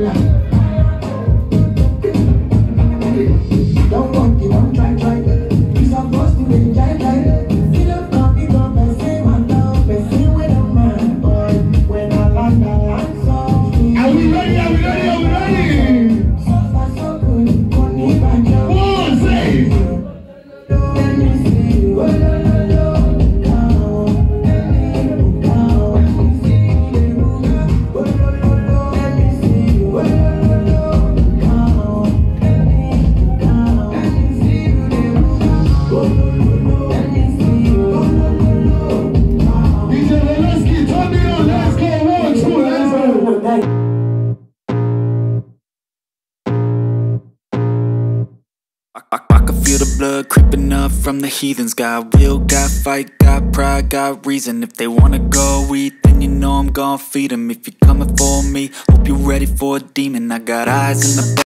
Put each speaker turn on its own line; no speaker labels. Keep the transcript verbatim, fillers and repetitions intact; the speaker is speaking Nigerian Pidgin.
I, I can feel the blood creeping up from the heathens. Got will, got fight, got pride, got reason. If they wanna go eat, then you know I'm gon' feed them. If you're coming for me, hope you're ready for a demon. I got eyes in the